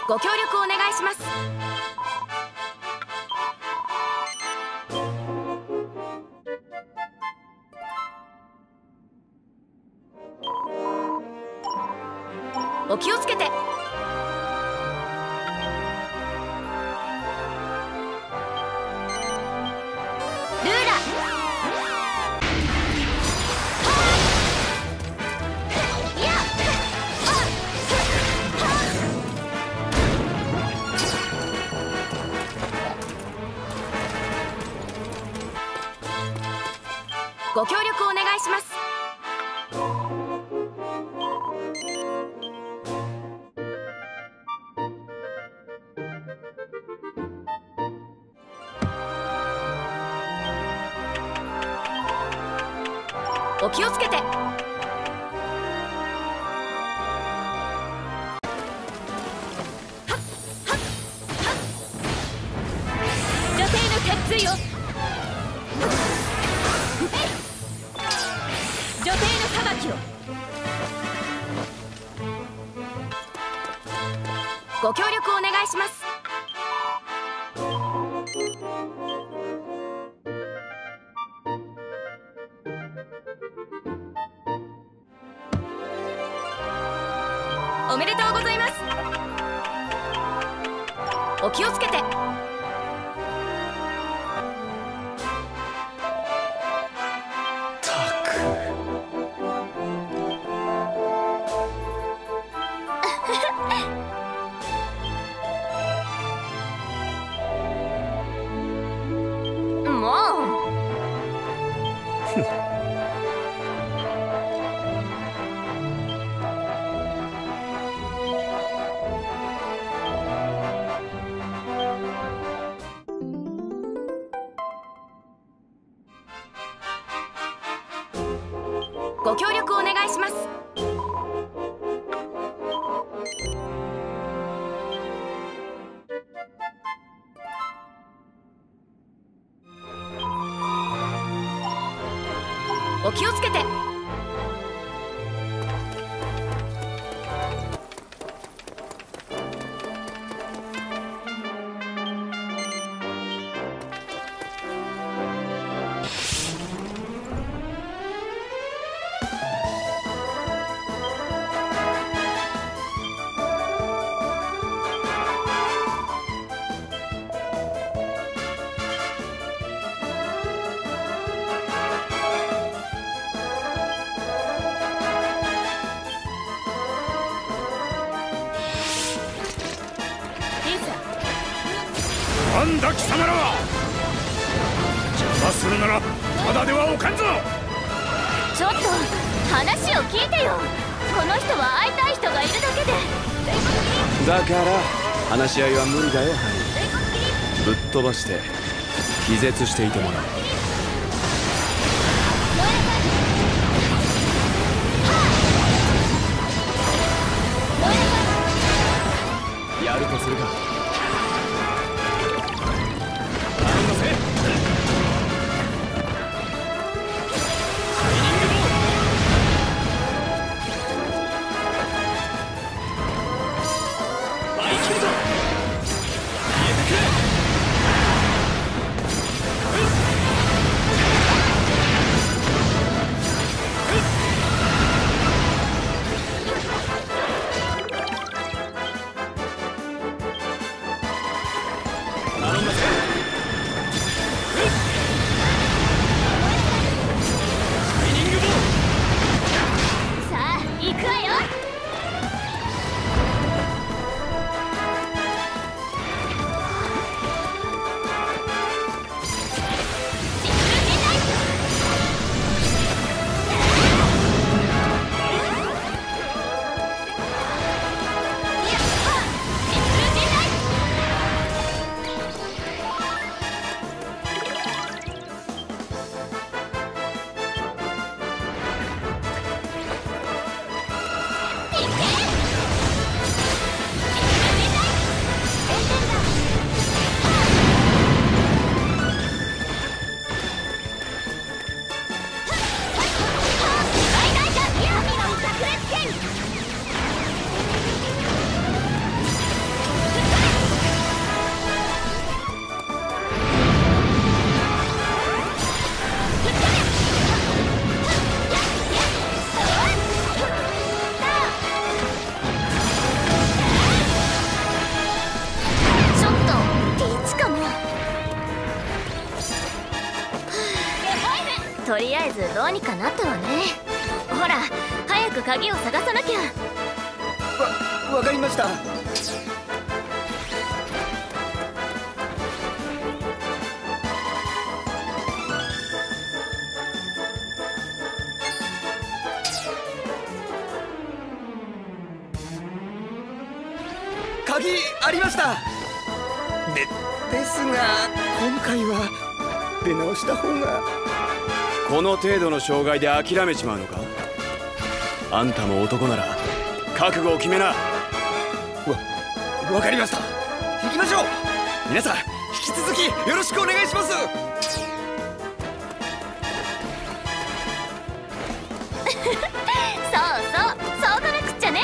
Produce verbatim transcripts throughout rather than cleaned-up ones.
ご協力お願いします。お気をつけて。ルーラご協力お願いします。お気をつけて。女性の鉄槌を女帝の裁きを。ご協力お願いします。おめでとうございます。お気をつけて。ご協力お願いします。お気をつけて。 なんだ貴様らは。邪魔するならただではおかんぞ。 ちょっと話を聞いてよ。この人は会いたい人がいるだけで。 だから話し合いは無理だよハニー。ぶっ飛ばして気絶していてもらう。やるとするか。 ずどうにかなったわね。ほら早く鍵を探さなきゃ。 わ、わかりました。鍵ありました。で、ですが今回は出直した方が。 この程度の障害で諦めちまうのか。あんたも男なら覚悟を決めな。わ、 わかりました。行きましょう。皆さん引き続きよろしくお願いします。 そうそう、そうこなくっちゃね。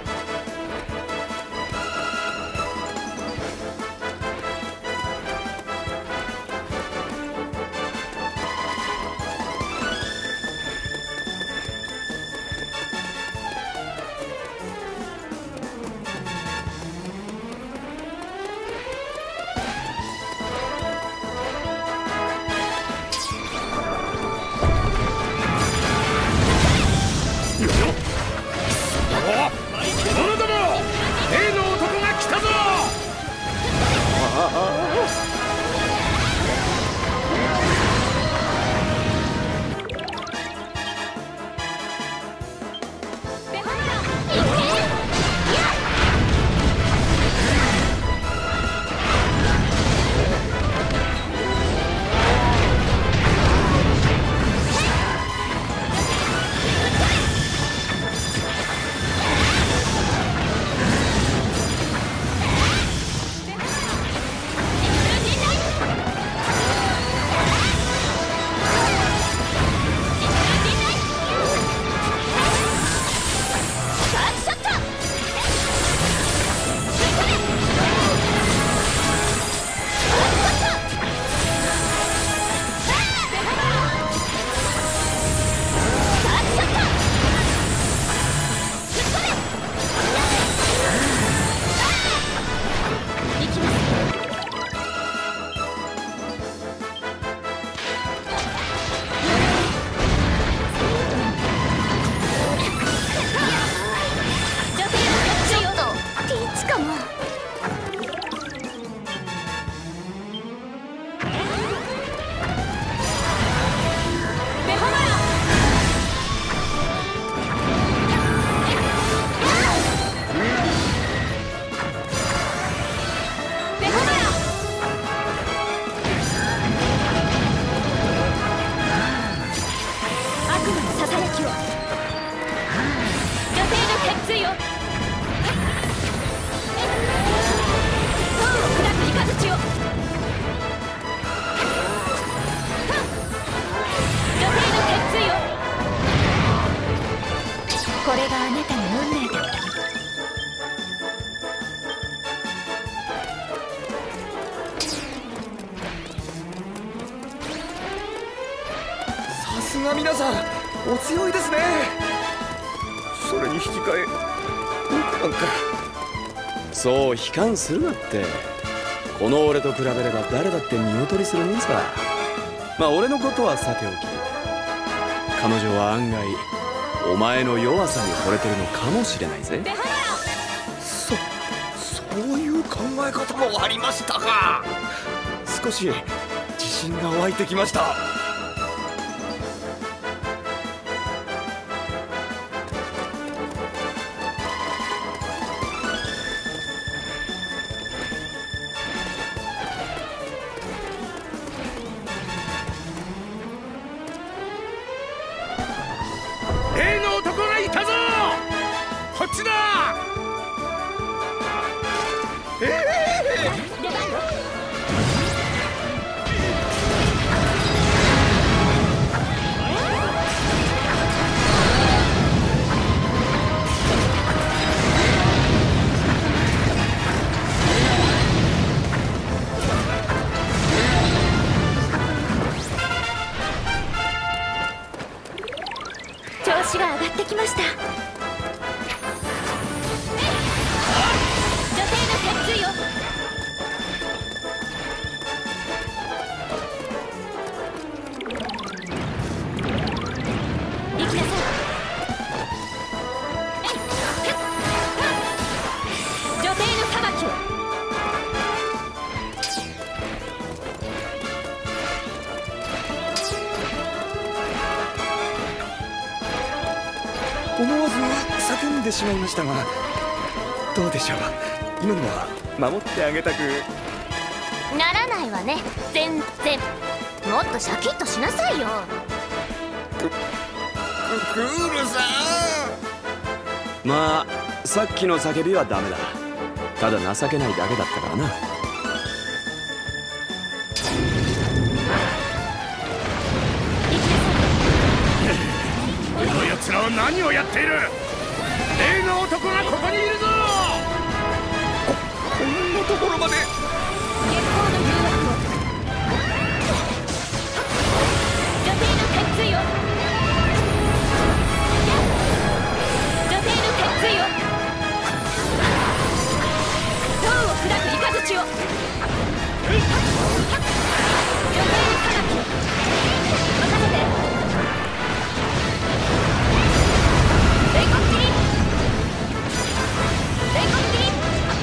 これがあなたの運命だ。 さすが皆さんお強いですね。それに引き換え僕なんか。 そう悲観するなって。この俺と比べれば誰だって見劣りするもんさ。まあ俺のことはさておき、彼女は案外お前の弱さに惚れてるのかもしれないぜ。 そそういう考え方もありましたか。少し自信が湧いてきました。 例の男がいたぞ。こっちだ。ええー思わず叫んでしまいましたが、どうでしょう。今のは守ってあげたくならないわね。全然。もっとシャキッとしなさいよ。 ククールさん。まあさっきの叫びはダメだ。ただ情けないだけだったからな。 この奴らは何をやっている。例の男がここにいるぞ。 こんなところまで。 月光の誘惑を。女性の鉄槌を。女性の鉄槌を。塔を砕く雷を。女性の裁きを。任せて。冷酷斬り。冷酷斬り。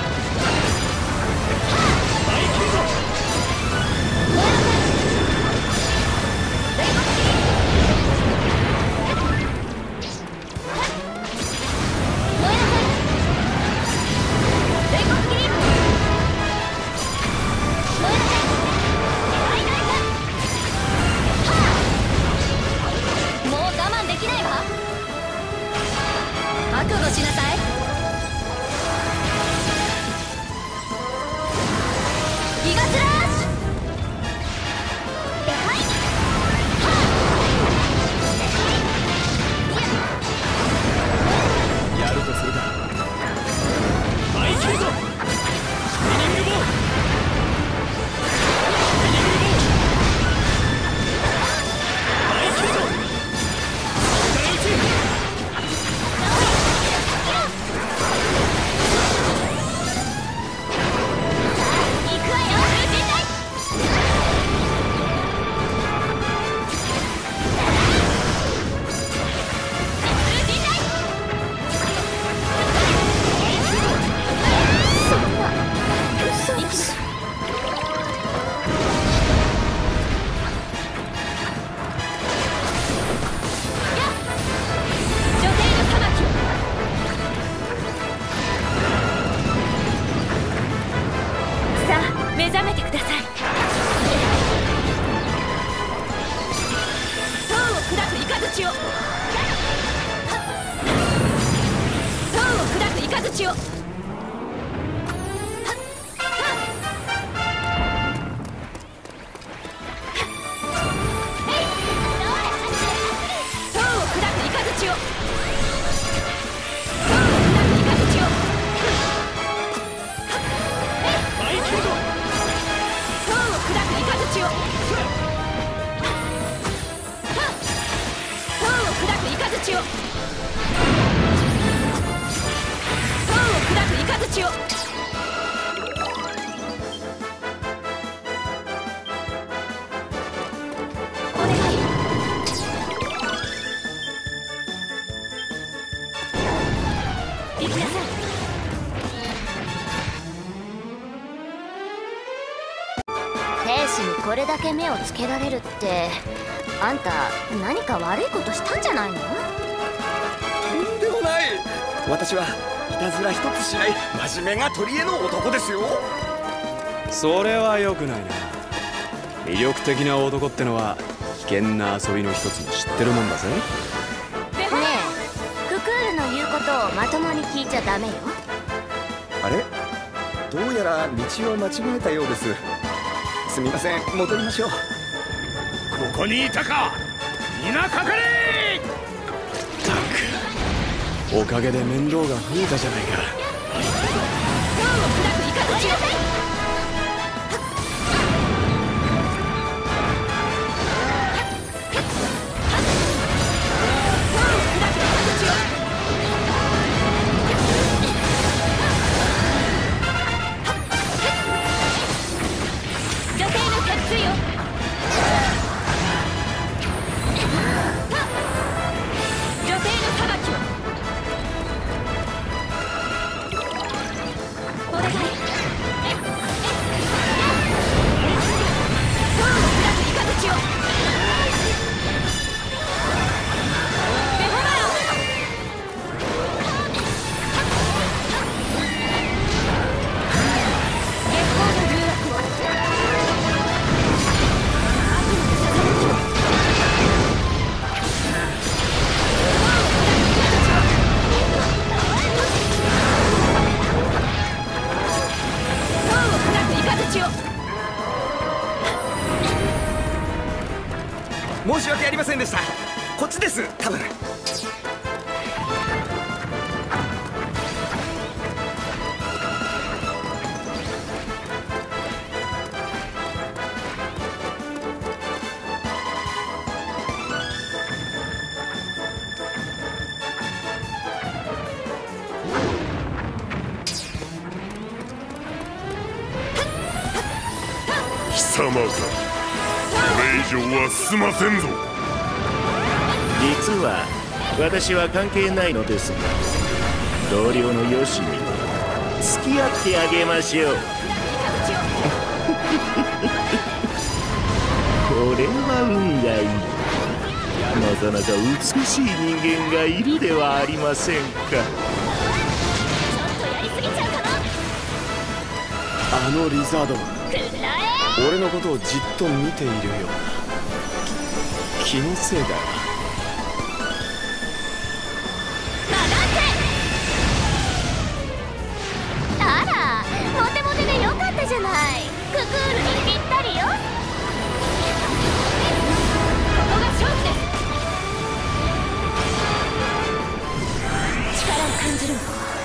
覚悟しなさい。ギガスラッシュ。 やるとするか。 マイキルぞ。スピニングボール。スピニングボール。マイキルぞ。下打ち。 目覚めてください。塔を砕く雷を。塔を砕く雷を。兵士にこれだけ目をつけられるって、あんた何か悪いことしたんじゃないの？ とんでもない。私はいたずら一つしない真面目が取り柄の男ですよ。 それは良くないな。魅力的な男ってのは危険な遊びの一つも知ってるもんだぜ。 ねえ、ククールの言うことをまともに聞いちゃダメよ。 あれ、どうやら道を間違えたようです。すみません、戻りましょう。 ここにいたか。皆かかれ。 ったく、おかげで面倒が増えたじゃないか。 塔を砕く雷を。 申し訳ありませんでした。こっちです多分。 貴様か。これ以上は進ませんぞ。 実は私は関係ないのですが、同僚のヨシに付き合ってあげましょう。これは運がいい。なかなか美しい人間がいるではありませんか。 ちょっとやりすぎちゃうかな。 あのリザードはくらえ。 俺のことをじっと見ているような。気のせいだよ。 あら、モテモテでよかったじゃない。ククールにぴったりよ。ここが勝負です。力を感じるの。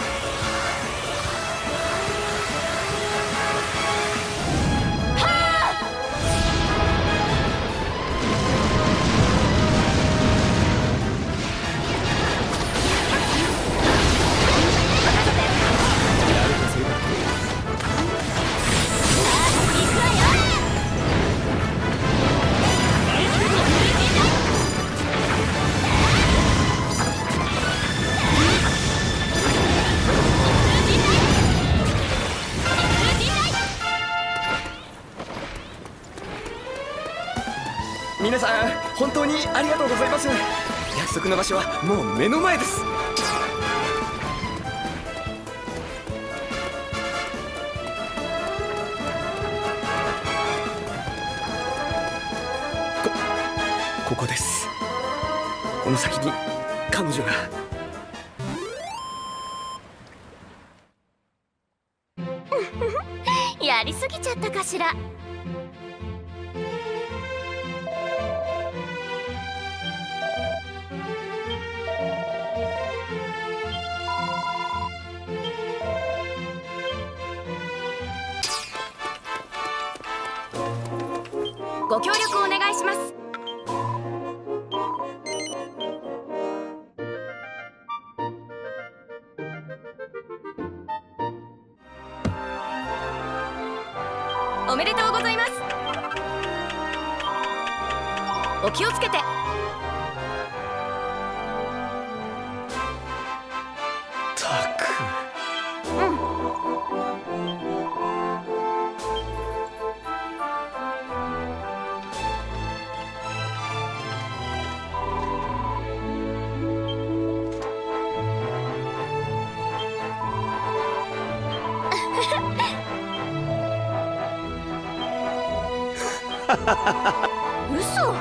皆さん本当にありがとうございます。約束の場所はもう目の前です。こここです。この先に彼女が。 やりすぎちゃったかしら。 ご協力お願いします。おめでとうございます。お気をつけて。 たく。 嘘。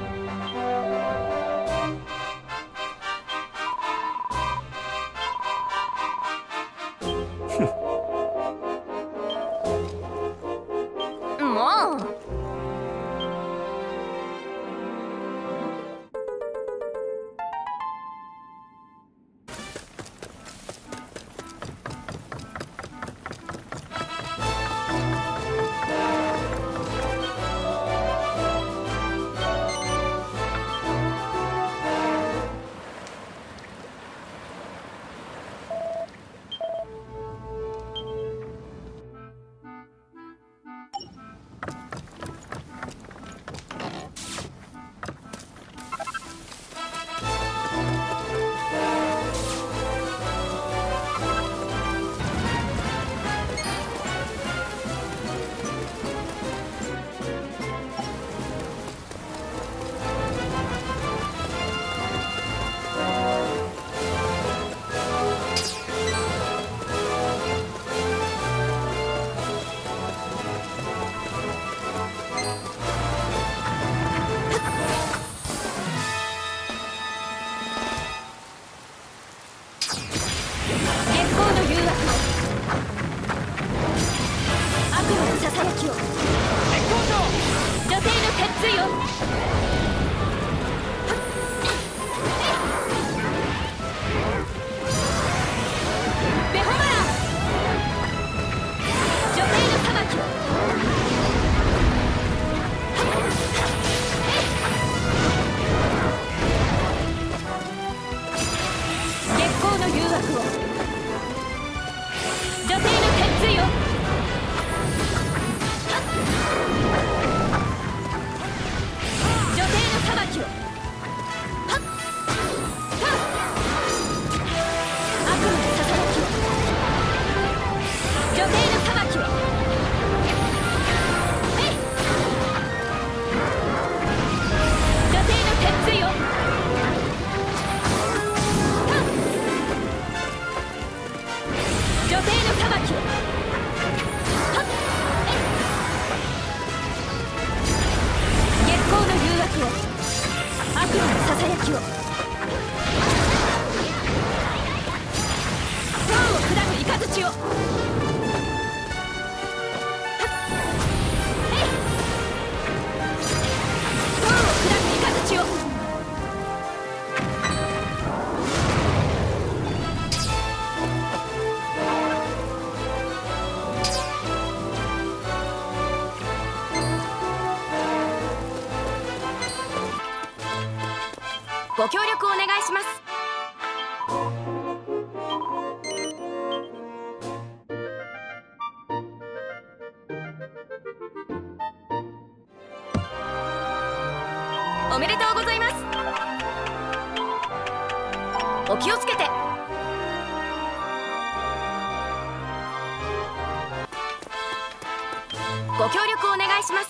もう。 ご協力お願いします。おめでとうございます。お気をつけて。ご協力お願いします。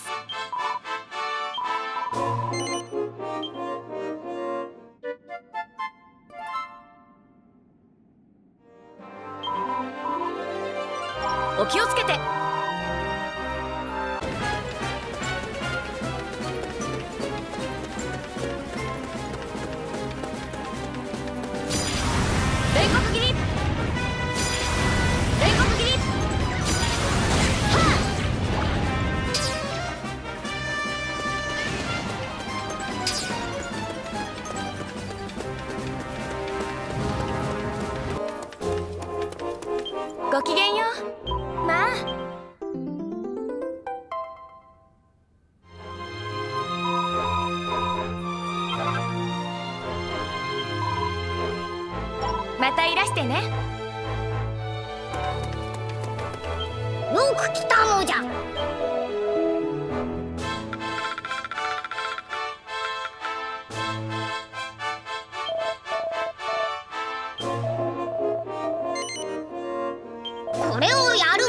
お気をつけて。煉獄斬り。煉獄斬り。ごきげんよう。まあ。またいらしてね。 よく来たのじゃ。これをやる